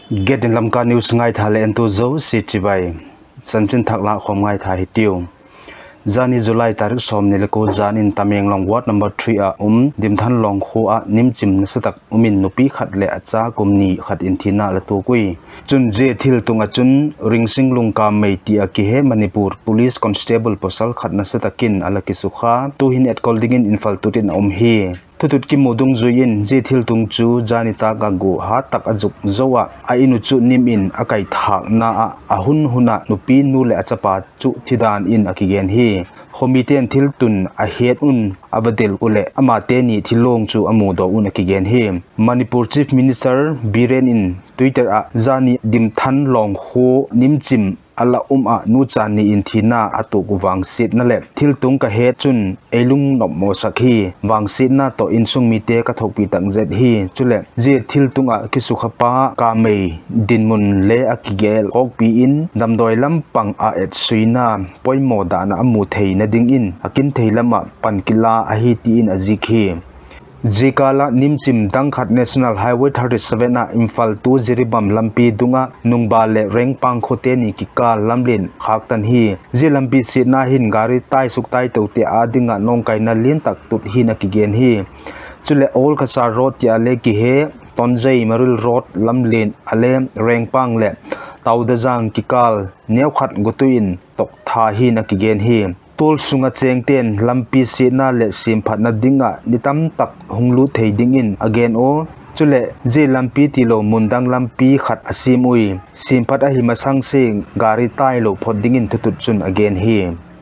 Get in Lamka News ngai thale ento zo si chibai sanchin thakla khom ngai tha hitiu Jani July tarik som nileko janin Tamenglong Ward number 3 a dimthan long kho a nimchim nasatak umin nupi khat le acha kumni khat inthina la to kui chun je thil tunga chun ringsing lungka meiti a ki he Manipur Police Constable posal khat nasatakin alaki sukha tuhin at coldingin infaltutin hi tutut ki modung zuin je thil tung chu janita ga go ha tak ajuk zowa a inu chu nimin akai thak na a hun huna nupi nu le achapa chu thidan in akigen hi homiten thil tun a het un abadel ule amate ni thilong chu amudo un akigen hi Manipur Chief Minister Biren in Twitter a jani dimthan long ho nimchim ala a nu chani in thina atu guwang sit na le thil tung ka he chun elung nom mo sakhi wang sit na to in sung mi te ka thok pi tang zet hi chule je thil tunga ki sukhapa ka mei dinmun le akigel ok pi in damdoi lam pang a et suina poimo da na amu thei na ding in akin theilama pankila a hi ti in azikhi Jikala nimchim dangkhat National Highway 37 na Imphal to Jiribam lampi dunga nungbale rengpang khote ni kika lamlin khaktan hi je lampi sitna hin gari tai suktai tote adinga nongkai na lin tak tut hin akigen hi chule all khasa road ya le ki he tonjai marul road lamlin ale rengpang le taudajang kikal neukhat gutuin tok tha hin akigen hi tol sunga chengten lampi sina le simphat na dinga nitam tak hunglu thei dingin again o chule je lampi tilo mundang lampi khat asim ui simphat a himasang sing gari tai lo phot dingin tutut chun again hi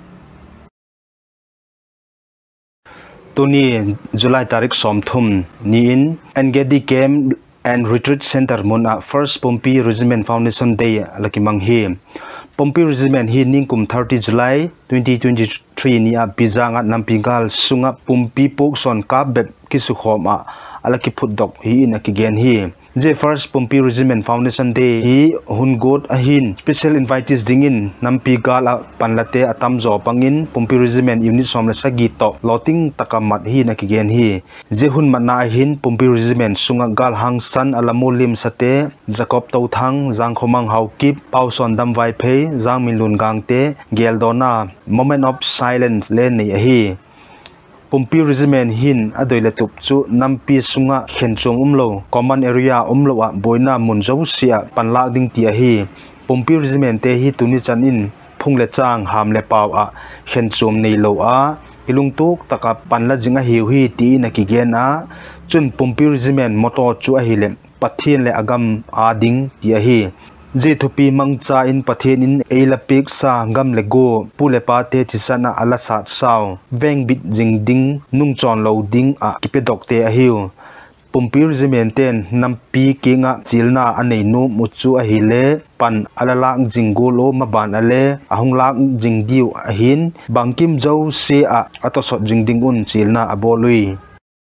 tuni July tarik somthum ni in Engedi Camp and Retreat Center mona First Pompi Regiment Foundation Day lakimang hi Pompi Regiment hi ningkum 30 July 2023 ni a bizanga nampingal sunga Pompi Pokson kabeb kisukhoma alaki phutdok hi inakigen hi je First Pompi Regiment Foundation Day hi hungot ahin special invitees dingin nampigal panlate atamzo pangin Pompi Regiment unit somla sagi to loting takamat hi nakigen hi je hun manna hin Pompi Regiment sunga gal hangsan alamulim sate Jacob Tauthang Jangkhomang Haukip Pauson Damwai Phei Jangminlun Gangte Geldona moment of silence le nei hi Pompi Regiment hin adoila tup chu nampi sunga khenchong umlo common area umlo a boina munjo sia panlak ding tia hi Pompi Regiment te hi tuni chanin phungle chang hamle paw a khenchom nei lo a ilung tuk taka panla jinga hiu hi ti na ki gen a chun Pompi Regiment moto chu a hi le pathin le agam ading tia hi je thupi mangcha in pathin in eilapik sa ngam le go pulepa te chisana ala sat saw veng bit jingding nungchon lo ding a kipedok te a hiu Pompi Regiment ten nampi kinga chilna anei nu muchu a hile pan alalak jingulo maban ale ahunglak jingdiu a hin bangkim jo se a atosot jingding un chilna abolui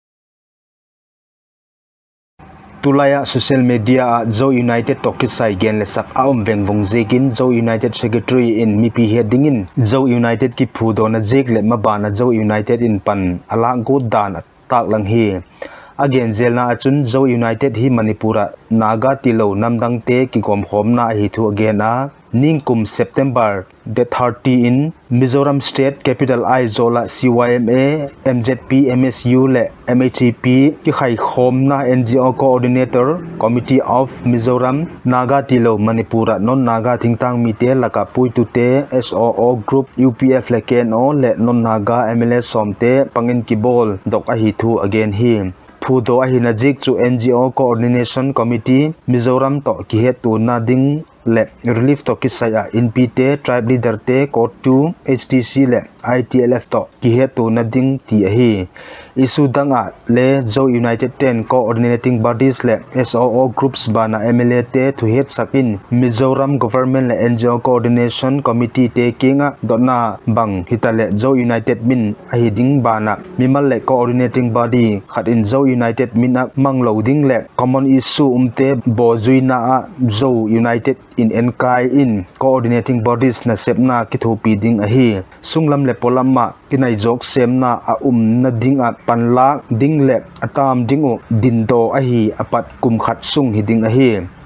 Tulaya social media Zo United Tokisai gen lesak aom veng vong zegin Zo United Secretary in mipi headingin Zo United ki phudo na jeg le mabana Zo United in pan ala go dan tak lang hi again zelna achun Zo United hi Manipura naga tilo namdang te ki kom khom na hi thu again a ningkum September the 30 in Mizoram State Capital Aizola CYMA MZP MSU le MHP ki khai khom na NGO Coordinator Committee of Mizoram Naga Tilo Manipura non Naga thingtang mi te laka pui tu te SOO Group UPF le KNO le non Naga MLS somte pangin ki bol dok a hi thu again hi phudo a hina jik chu NGO Coordination Committee Mizoram to ki he tu na ding le relief to kisaya inpite tribe leader te court 2 HTC le ITLF to ki he tu na ding ti hi isu danga le Zo United 10 coordinating bodies le SOO groups bana MLA te to head sapin Mizoram government le NGO coordination committee te kinga dona bang hitale Zo United min ahiding bana mimal le coordinating body khat in Zo United min mang loading le common issue umte bozuina a Zo United in Enkai in coordinating bodies na sepna kithupi ding ahi sunglam le polamma kinai jok semna a na ding a panla ding le atam dingu dindo ahi apat kum khat sung hi ding ahi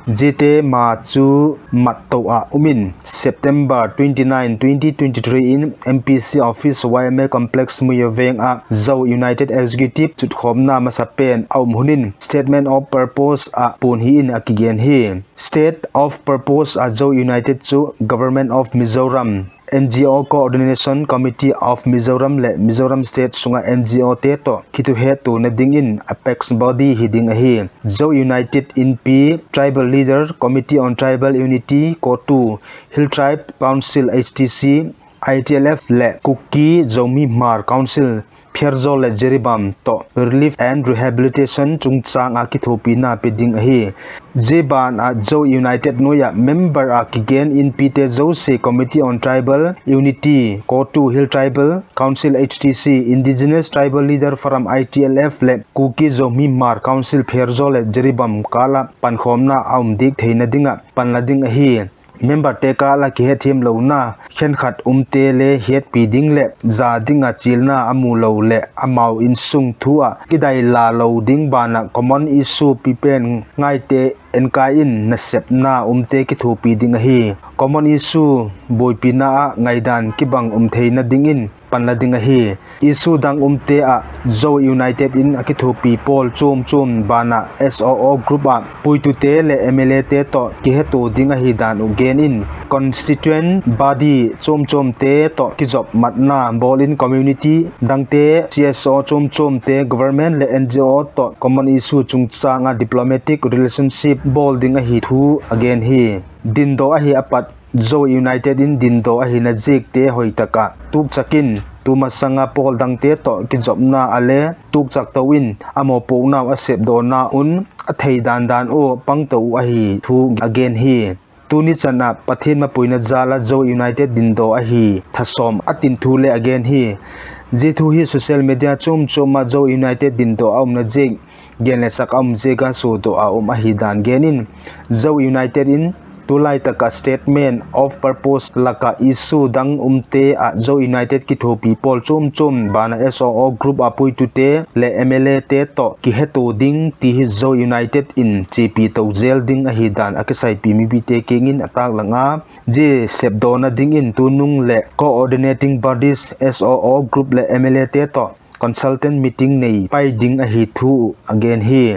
jete ma chu mat to a umin September 29 2023 in MPC office YMA complex muyoveng a zo United Executive chut khomna masapen hunin statement of purpose a pun hi in akigen hi state of purpose a zo United chu government of Mizoram NGO Coordination Committee of Mizoram le Mizoram State sunga NGO te to kitu he tu na ding in apex body hiding a hi zo United in P Tribal Leader Committee on Tribal Unity Co2 Hill Tribe Council HTC ITLF le Kuki Zomi Mar Council Pierzo le Jeribam to Relief and Rehabilitation chungchang a kithopi na peding a hi Jeban a zo United noya member a kigen in Pite zo se Committee on Tribal Unity Co2 Hill Tribal Council HTC Indigenous Tribal Leader from ITLF le Kuki Zomi Mar Council Pierzo le Jeribam kala pankhomna dik theina dinga panlading a hi member te kala ki he thim lo na khen khat te le het pi ding le za dinga chilna amu lo le amau in sung thua kidai la lo ding bana common issue pipen ngai te enka in na sep na te ki thu pi ding hi common issue boy pina ngai dan ki bang theina ding in panla ding hi issue dang te a zo United in ki thu people chum bana SOO group a pui tu te le MLA te to ki he tu ding hi dan again in constituent body chum te to ki job matna ball in community dang te CSO chum te government le NGO to common issue chungchanga diplomatic relationship ball ding hi thu again hi dindo a hi apat zo United in dindo a hi na jik te hoitaka tuk chakin tuma sanga pol dang te to ki job na ale tuk chak to win amo po na a sep do na a thei dan o pang to a hi thu again hi tuni chana pathin ma puina zala zo United dindo a hi thasom atin thu le again hi je thu hi social media chum ma zo United dindo na jik genle sak jega so do a hi dan genin zo United in tulai taka statement of purpose laka issue dang te a zo United ki thu people chum bana SOO group apui tu te le MLA te to ki hetu ding ti hi zo United in CP to jail ding a hi dan akisai PMB te kingin atak langa je sepdona ding in tunung le coordinating bodies SOO group le MLA te to consultant meeting nei pai ding a hi thu again hi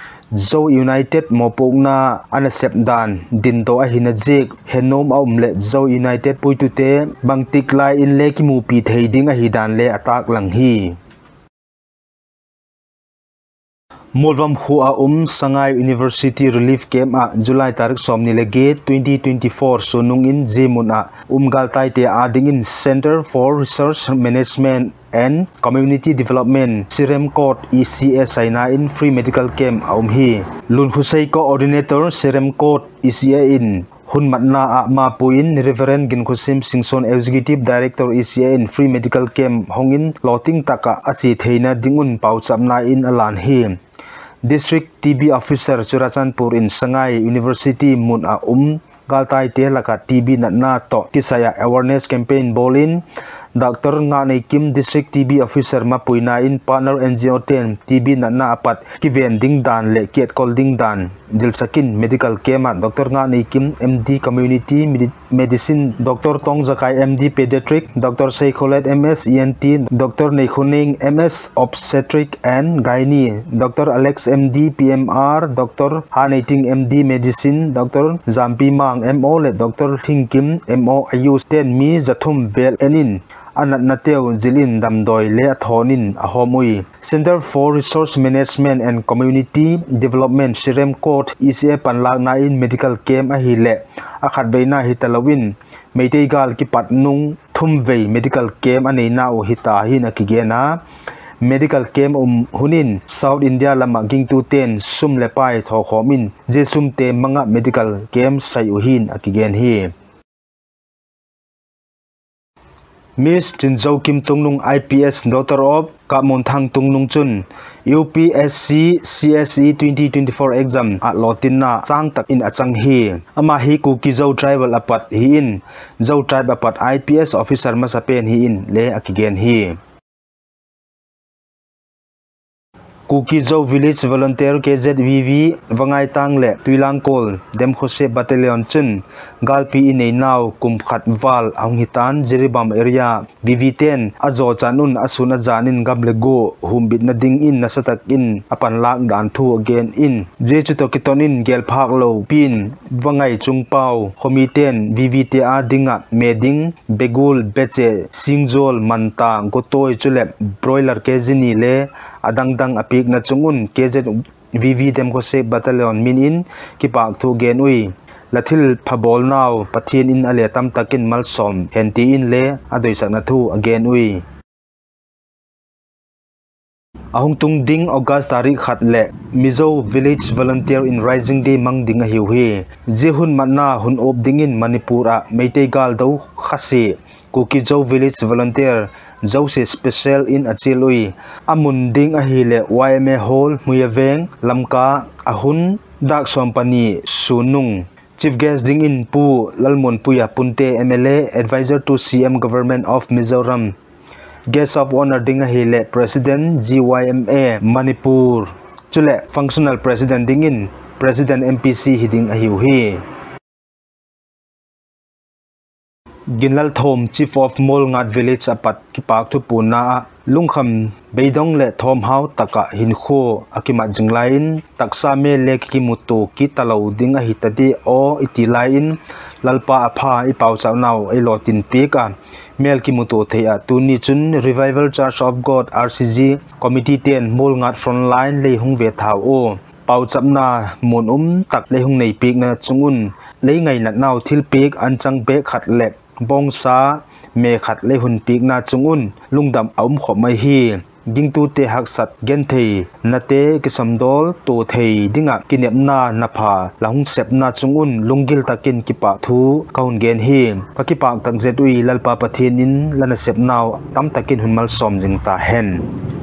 zo United mopongna anasep dan dindo a hinajik henom le zo United puitute bangtik lai in le ki mu pi thei ding a hidan le atak lang hi Molvam Hua Sangai University Relief Camp a July tarik somni lege 2024 sunung in Jemuna galtai te ading in Center for Research Management and Community Development Sirem Court ECS Saina in Free Medical Camp hi Lun Husay Coordinator Sirem Court ECA in Hun matna ma puin Reverend Ginkusim Singson Executive Director ECA in Free Medical Camp hongin loting taka achi theina dingun pauchamna in alan hi District TB Officer Churachandpur in Sangai University mun a galtai te laka TB na to kisaya awareness campaign bolin Dr. Ngane Kim District TB Officer mapuina in partner NGO 10 TB na apat kiven ding dan le kiet kol ding dan Dilsakin Medical Kema Dr. Ngane Kim MD Community Medicine Dr. Tong Zakai MD Pediatric Dr. Seikolet MS ENT Dr. Nekhuning MS Obstetric and Gynae Dr. Alex MD PMR Dr. Haneting MD Medicine Dr. Zampi Mang MO le Dr. Thing Kim MO Ayus 10 mi zathum vel enin anat nateu zilin damdoi le athonin ahomui Center for Resource Management and Community Development Sirem Court ECA panlak na in medical camp a hile akhat veina hitalawin meitei gal ki patnung thumvei medical camp anei na o hita hin akigena medical camp hunin South India lama gingtu ten sum lepai tho khomin je sum te manga medical camp sai uhin akigen hi Miss Jinzhou Kim Tungnung IPS Daughter of Kamon Thang Tungnung Chun UPSC CSE 2024 exam at Lotina Chang Tak in Achang hi ama hi Kuki Zhou tribal apat hi in Zhou tribe apat IPS officer masapen hi in le akigen hi Kukizo Village Volunteer KZVV vangai tang le tuilang kol dem Jose Battalion chun galpi inei naw kumkhat wal ang hitan Jiribam area VV10 azo chanun asuna janin gablego humbit na ding in nasatak in apan lak dan thu again in je chuto kitonin gel phak lo pin vangai chungpau komiten VVTA dinga meding begul beche singjol manta gotoi chulep broiler kejini le adangdang apik na chungun KZ VV dem Jose Battalion minin kipak thu gen ui lathil phabol naw pathin in ale tam takin malsom henti in le adoi sakna thu again ui ahung tung ding August tarik khat le Mizo Village Volunteer in Rising Day mang ding a hiu hi jehun manna hun op dingin Manipura meitei gal do khasi Kukizo Village Volunteer Jose Special in Achilui Amunding Ahile YMA Hall Muyaveng Lamka Ahun Dak Sompani Sunung Chief Guest Ding in Pu Lalmon Puya Punte MLA Advisor to CM Government of Mizoram Guest of Honor Ding Ahile President GYMA Manipur Chule Functional President Ding in President MPC Hiding Ahiuhi Ginlal Thom Chief of Molngat Village apat kipak thu puna lungkham beidong le thom hau taka hinkho akimat jinglain taksa me le kimutu kitalo ding a hitadi o itilain lalpa apha ipau chawnaw ei lotin pika mel kimutu theya tuni chun Revival Church of God RCG Committee 10 Molngat Frontline le hungve thau o pau chapna mon tak le hung nei pik na chungun le ngai nat naw thil pik anchang be khat le bong sa me khat le hun pik na chungun lungdam aum khomai hi ding tu te hak sat gen thei nate ki samdol to thei dinga kinep na napha lahung sep na chungun lungil takin kipa thu kaun gen hi pakipak tak zetui lalpa pathin in lana sep naw tam takin hunmal som jingta hen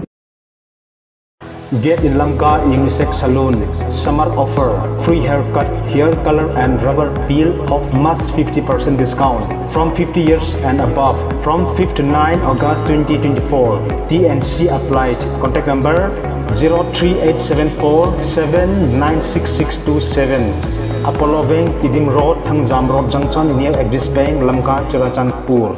Get in Lamka Unisex Salon Summer offer free haircut, hair color and rubber peel of mass 50% discount from 50 years and above from 5 to 9 August 2024. TNC applied. Contact number 03874 796627 Apollo Bank Tidim Road Thangjam Road Junction near Axis Bank Lamka Churachandpur.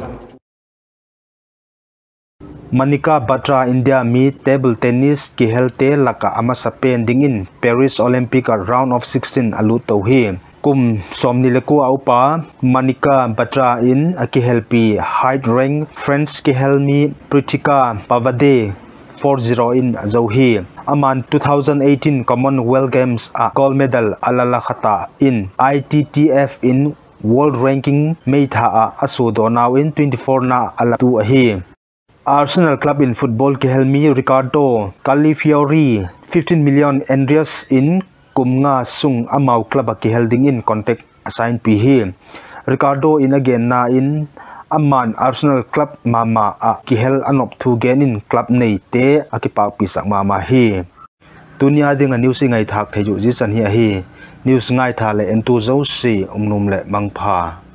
Manika Batra India meet table tennis ki helte laka ama sa pending in Paris Olympic round of 16 alu to hi kum somnileku aupa Manika Batra in aki helpi height rank French ki helmi Pritika Pavade 40 in Zohi aman 2018 Commonwealth Games a gold medal alala khata in ITTF in world ranking meitha a asudo now in 24 na ala tu hi Arsenal club in football ke helmi Ricardo Calafiori 15 million Andreas in kumnga sung amau club ke helding in contact assign pi hi Ricardo in again na in aman Arsenal club mama a ki hel anop thu gen in club nei te akipak pisak mama hi tunia ding a news ngai thak theju ji chan hi news ngai tha le entu zo si umnum le mangpha